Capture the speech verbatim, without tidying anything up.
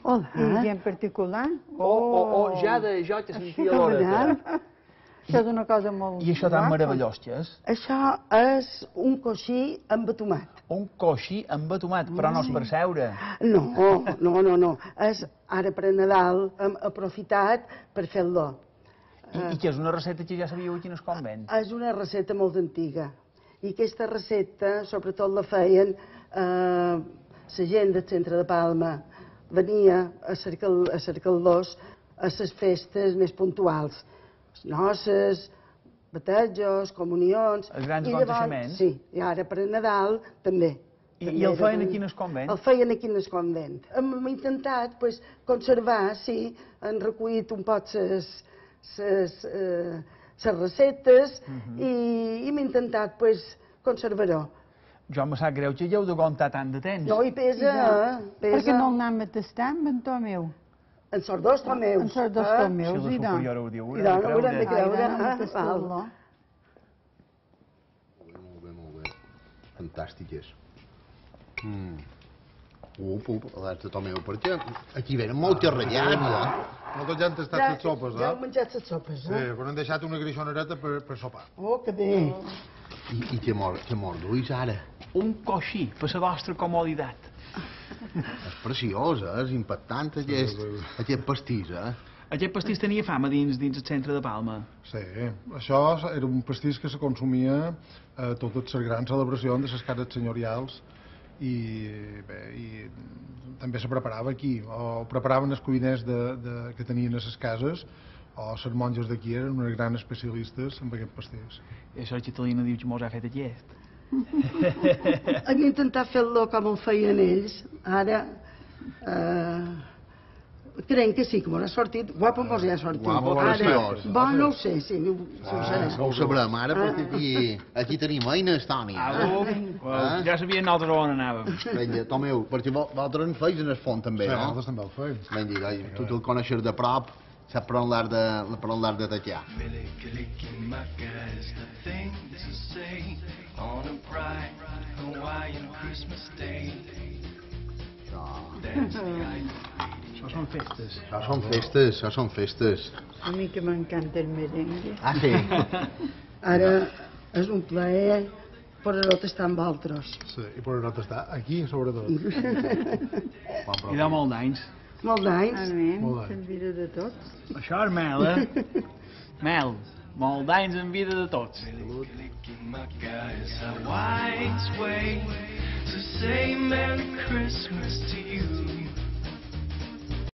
Hola. I en particular? O, o, o ja de jo te sentia l'horeta. Això és una cosa molt... I això tan meravellós que és? Això és un coixí amb tomat. Un coixí amb tomat, però no és per seure. No, no, no, no. És ara per Nadal hem aprofitat per fer-lo. I, I que és una recepta que ja sabíeu aquí en el convent? És una recepta molt antiga. I aquesta recepta, sobretot la feien eh, la gent del centre de Palma. Venia a cercar-los a les festes més puntuals. Noces, batejos, comunions... Els grans aconteixements? Sí, i ara per Nadal també. I, i el feien aquí en el convent? El feien aquí en el convent. Hem intentat pues, conservar, sí, han recollit un poc les eh, receptes uh -huh. i, i hem intentat pues, conservar-ho. Jo me sap greu que ja heu d'aguantar tant de temps. No, i pesa, ja. pesa. Perquè no el anem a tastar amb en Tomeu. En sort dos Tomeus. En sort dos eh? Tomeus, si i la doncs. superior ho diu, I doncs, haurem de creure. Ai, Ah, val. Molt bé, molt bé. Fantàstiques. Mm. Up, up, l'has de Tomeu, perquè aquí venen moltes ratllats, eh? Nosaltres ja hem tastat les sopes, Ja eh? hem menjat les sopes, Sí, eh? però hem deixat una greixonereta per, per sopar. Oh, que bé. I, i què mor, què mor d'ulls, ara? Un coixí, per la vostra comoditat. És preciós, eh? És impactant, aquest, aquest pastís, eh? Aquest pastís tenia fama dins, dins el centre de Palma. Sí, això era un pastís que se consumia a totes les grans celebracions de les cases senyorials i, bé, i també se preparava aquí, o preparaven els cuiners de, de, que tenien a les cases, o les monges d'aquí eren uns grans especialistes en aquest pastís. I això Catalina diu que mos ha fet aquest. Hem intentat fer-lo com el feien ells. Ara, eh, creiem que sí, que mos ha sortit. Guapo mos ha sortit. Guapo, Ara, preciós. bo no ho sé, sí, si ho serà. No ho sabrem ara, perquè aquí, aquí tenim eines, Toni. Ah, Eh? ja sabien nosaltres on anàvem. Vinga, Tomeu, perquè vo- vosaltres en feis en el font també, Sí, no? nosaltres també el feim. Vinga, gai, tu te'l coneixes de prop, sap per on l'has de, per on l'has de tallar. Això són festes. Això són festes, això són festes. A mi que m'encanta el merengue. Ah, sí? Ara és un plaer poder-ho tastar amb altres. Sí, i per no tastar aquí, sobretot. I de molt d'anys. Molt d'anys. Amén, Molt d'anys. en vida de tots. Això és mel, eh? Mel. Molt d'anys en vida de tots. To say Merry Christmas to you.